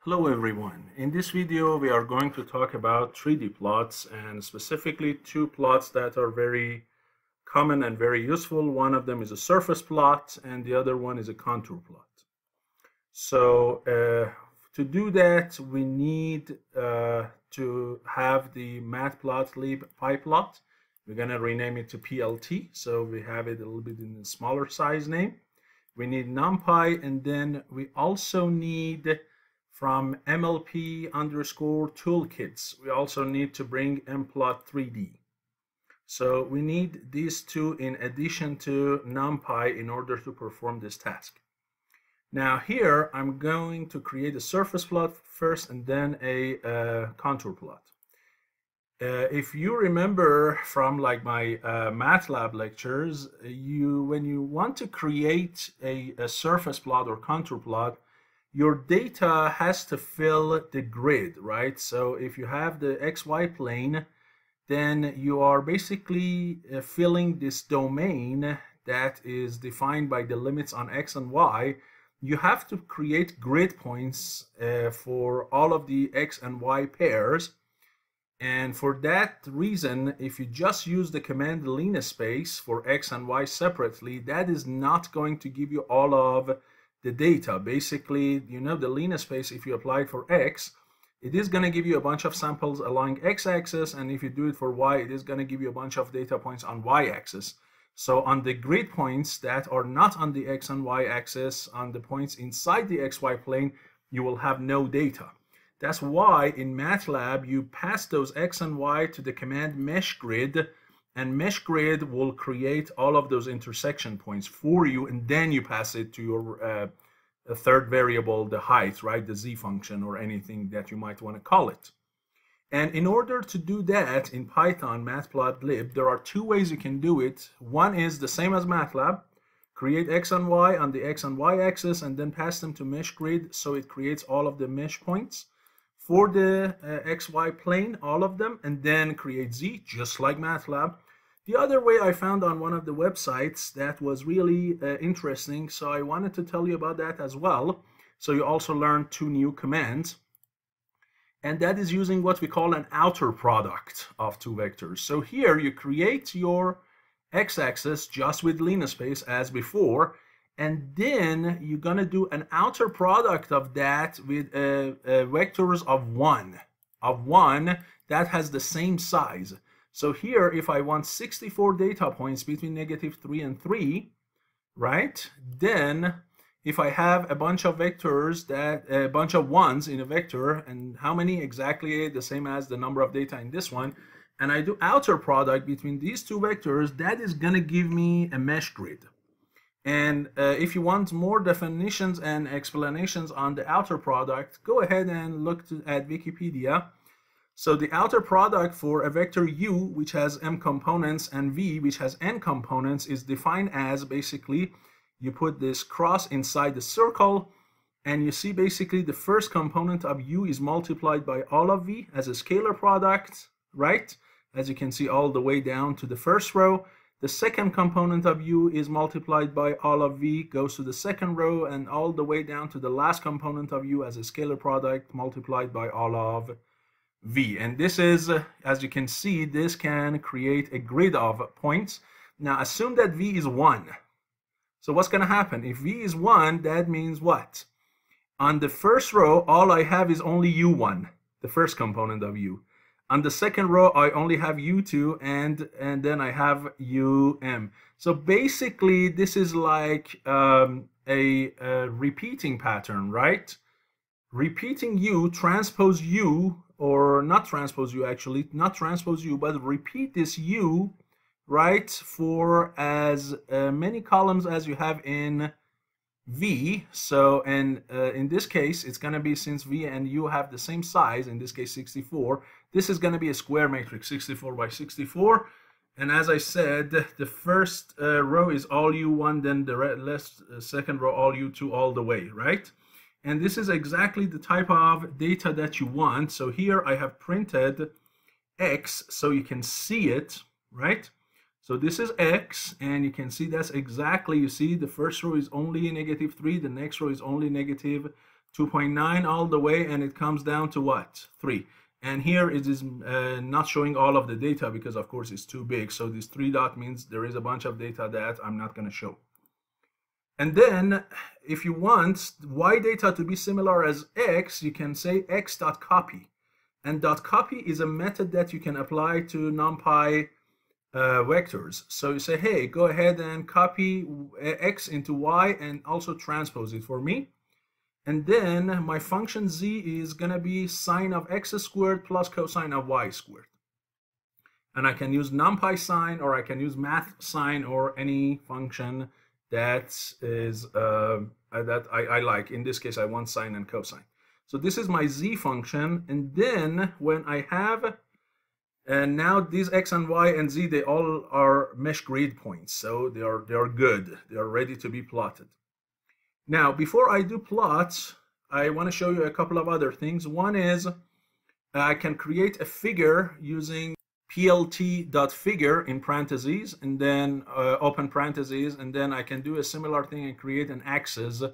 Hello everyone. In this video we are going to talk about 3D plots and specifically two plots that are very common and very useful. One of them is a surface plot and the other one is a contour plot. So to do that we need to have the matplotlib pyplot. We're going to rename it to PLT, so we have it a little bit in a smaller size name. We need NumPy, and then we also need from MLP_toolkits, we also need to bring mplot3d. So we need these two in addition to NumPy in order to perform this task. Now here I'm going to create a surface plot first and then a contour plot. If you remember from like my MATLAB lectures, when you want to create a surface plot or contour plot, your data has to fill the grid, right? So if you have the XY plane, then you are basically filling this domain that is defined by the limits on X and Y. You have to create grid points for all of the X and Y pairs. And for that reason, if you just use the command linspace for X and Y separately, that is not going to give you all of the data. Basically, you know, the linspace, if you apply it for X, it is going to give you a bunch of samples along X-axis, and if you do it for Y, it is going to give you a bunch of data points on Y-axis. So on the grid points that are not on the X and Y axis, on the points inside the XY plane, you will have no data. That's why in MATLAB you pass those X and Y to the command meshGrid, and meshGrid will create all of those intersection points for you, and then you pass it to your third variable, the height, right, the z function or anything that you might want to call it. And in order to do that in Python matplotlib, there are two ways you can do it. One is the same as MATLAB, create X and Y on the X and Y axis and then pass them to meshGrid, so it creates all of the mesh points for the XY plane, all of them, and then create Z, just like MATLAB. The other way I found on one of the websites that was really interesting, so I wanted to tell you about that as well. So you also learn two new commands, and that is using what we call an outer product of two vectors. So here you create your x-axis just with linspace as before, and then you're going to do an outer product of that with vectors of one that has the same size. So here, if I want 64 data points between -3 and 3, right, then if I have a bunch of vectors, a bunch of ones in a vector, and how many exactly, the same as the number of data in this one, and I do outer product between these two vectors, that is going to give me a mesh grid. And if you want more definitions and explanations on the outer product, go ahead and look at Wikipedia. So the outer product for a vector u, which has m components, and v, which has n components, is defined as basically you put this cross inside the circle, and you see basically the first component of u is multiplied by all of v as a scalar product, right? As you can see all the way down to the first row. The second component of u is multiplied by all of v, goes to the second row, and all the way down to the last component of u as a scalar product multiplied by all of v. And this is, as you can see, this can create a grid of points. Now assume that v is 1. So what's going to happen? If v is 1, that means what? On the first row, all I have is only u1, the first component of u. On the second row, I only have u2, and then I have um. So basically, this is like a repeating pattern, right? Repeating u, transpose u, or not transpose u actually, not transpose u, but repeat this u, right, for as many columns as you have in v. So, and in this case, it's going to be, since v and u have the same size, in this case 64, this is going to be a square matrix, 64 by 64. And as I said, the first row is all u1, then the second row all u2 all the way, right? And this is exactly the type of data that you want. So here I have printed x so you can see it, right? So this is x, and you can see that's exactly, you see the first row is only -3, the next row is only 2.9 all the way, and it comes down to what? 3. And here it is not showing all of the data because of course it's too big. So this 3 dot means there is a bunch of data that I'm not going to show. And then if you want y data to be similar as x, you can say x.copy. And .copy is a method that you can apply to NumPy vectors. So you say, hey, go ahead and copy x into y and also transpose it for me. And then my function z is going to be sine of x squared plus cosine of y squared. And I can use NumPy sine, or I can use math sine, or any function that is that I like. In this case, I want sine and cosine. So this is my z function. And then when I have, and now these x and y and z, they all are mesh grid points. So they are good. They are ready to be plotted. Now, before I do plots, I want to show you a couple of other things. One is I can create a figure using plt.figure in parentheses, and then open parentheses, and then I can do a similar thing and create an axis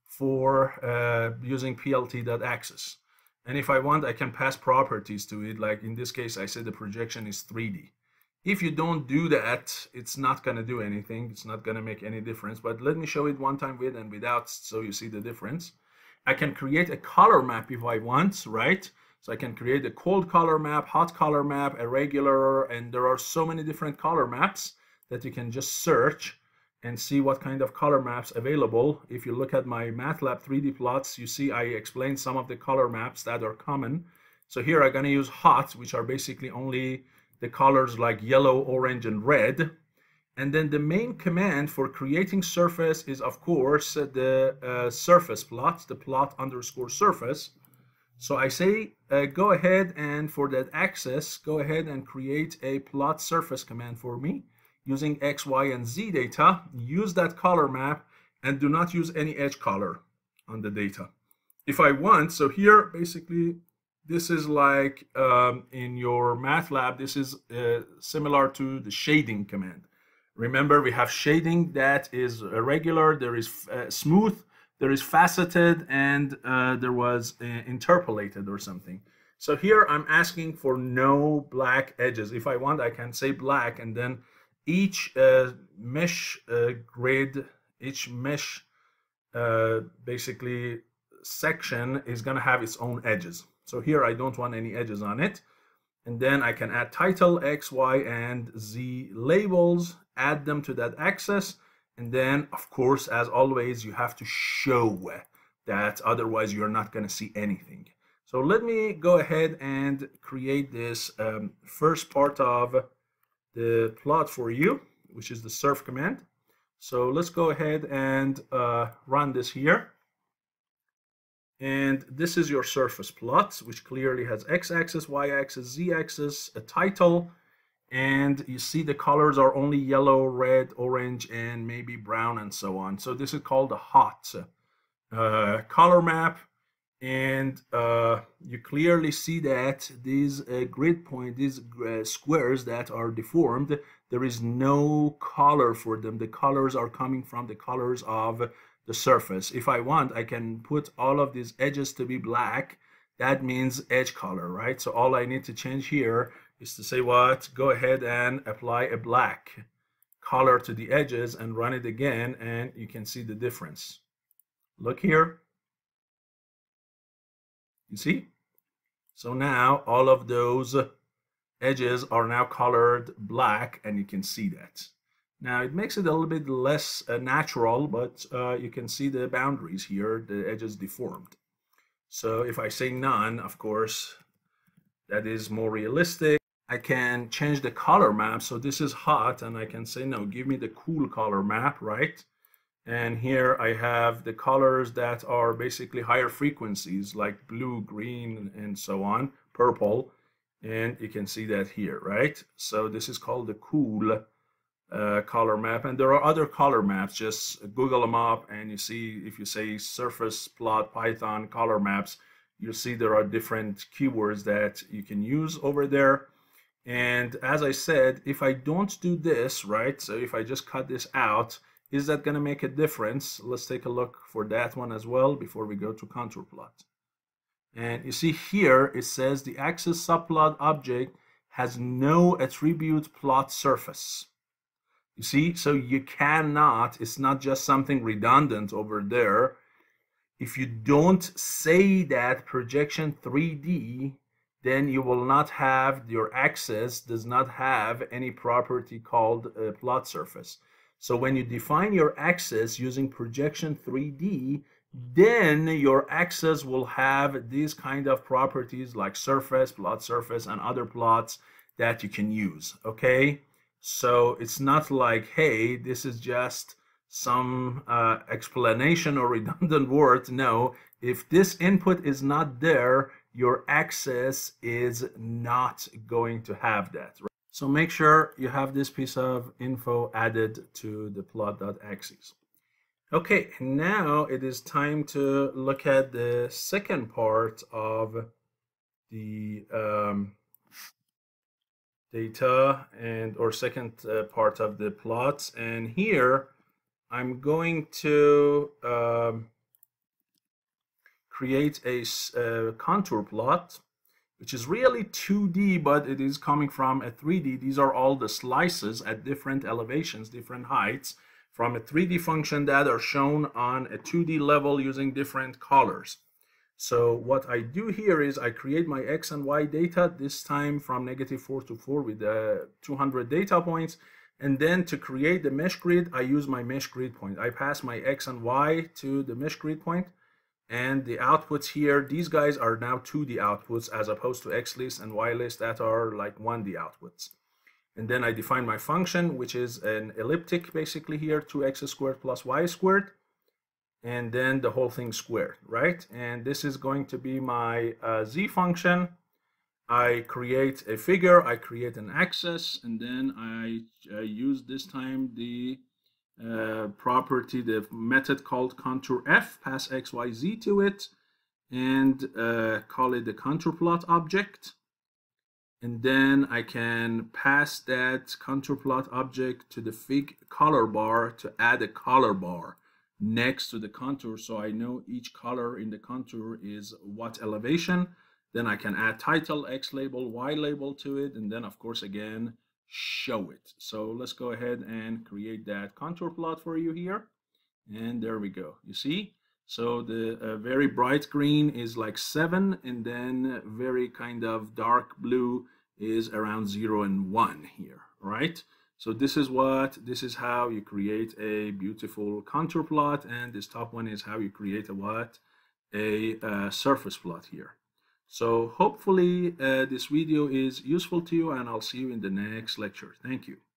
for using plt.axis. And if I want, I can pass properties to it. Like in this case, I said the projection is 3D. If you don't do that, it's not going to do anything. It's not going to make any difference. But let me show it one time with and without, so you see the difference. I can create a color map if I want, right? So I can create a cold color map, hot color map, a regular, and there are so many different color maps that you can just search and see what kind of color maps available. If you look at my MATLAB 3D plots, you see I explained some of the color maps that are common. So here I'm going to use hot, which are basically only the colors like yellow, orange, and red. And then the main command for creating surface is, of course, the surface plot, the plot underscore surface. So I say, go ahead and for that axis, go ahead and create a plot surface command for me using x, y, and z data. Use that color map and do not use any edge color on the data. If I want, so here basically, this is like in your MATLAB, this is similar to the shading command. Remember, we have shading that is regular, there is smooth, there is faceted, and there was interpolated or something. So here I'm asking for no black edges. If I want, I can say black, and then each mesh grid, each mesh basically section is going to have its own edges. So here I don't want any edges on it. And then I can add title, X, Y, and Z labels, add them to that axis. And then, of course, as always, you have to show that, otherwise you're not going to see anything. So let me go ahead and create this first part of the plot for you, which is the surf command. So let's go ahead and run this here. And this is your surface plot, which clearly has x-axis, y-axis, z-axis, a title, and you see the colors are only yellow, red, orange, and maybe brown, and so on. So this is called a hot color map, and you clearly see that these grid point, these squares that are deformed, there is no color for them. The colors are coming from the colors of the surface. If I want, I can put all of these edges to be black. That means edge color, right? So all I need to change here is to say what? Go ahead and apply a black color to the edges and run it again, and you can see the difference. Look here. You see? So now all of those edges are now colored black, and you can see that. Now it makes it a little bit less natural, but you can see the boundaries here, the edges deformed. So if I say none, of course, that is more realistic. I can change the color map. So this is hot, and I can say, no, give me the cool color map, right? And here I have the colors that are basically higher frequencies, like blue, green, and so on, purple. And you can see that here, right? So this is called the cool color map, and there are other color maps. Just Google them up, and you see, if you say surface plot Python color maps, you'll see there are different keywords that you can use over there. And as I said, if I don't do this, right, so if I just cut this out is that going to make a difference? Let's take a look for that one as well before we go to contour plot. And you see here it says the axis subplot object has no attribute plot surface. You see, so you cannot, it's not just something redundant over there. If you don't say that projection 3D, then you will not have, your axis does not have any property called plot surface. So when you define your axis using projection 3D, then your axis will have these kind of properties like surface, plot surface, and other plots that you can use, okay? So it's not like, hey, this is just some explanation or redundant words. No, if this input is not there, your axis is not going to have that. Right? So make sure you have this piece of info added to the plot.axes. Okay, now it is time to look at the second part of the data or second part of the plots. And here I'm going to create a contour plot, which is really 2D, but it is coming from a 3D. These are all the slices at different elevations, different heights, from a 3D function that are shown on a 2D level using different colors. So what I do here is I create my X and Y data, this time from -4 to 4 with 200 data points. And then to create the mesh grid, I use my mesh grid point. I pass my X and Y to the mesh grid point. And the outputs here, these guys are now 2D outputs as opposed to X list and Y list that are like 1D outputs. And then I define my function, which is an elliptic basically here, 2x squared plus y squared. And then the whole thing squared, right? And this is going to be my z function. I create a figure, I create an axis, and then I use this time the property, the method called contour f, pass x, y, z to it, and call it the contour plot object. And then I can pass that contour plot object to the fig color bar to add a color bar next to the contour, so I know each color in the contour is what elevation. Then I can add title, X label, Y label to it, and then of course again show it. So let's go ahead and create that contour plot for you here. And there we go. You see? So the very bright green is like 7, and then very kind of dark blue is around 0 and 1 here, right? So this is how you create a beautiful contour plot, and this top one is how you create a surface plot here. So hopefully this video is useful to you, and I'll see you in the next lecture. Thank you.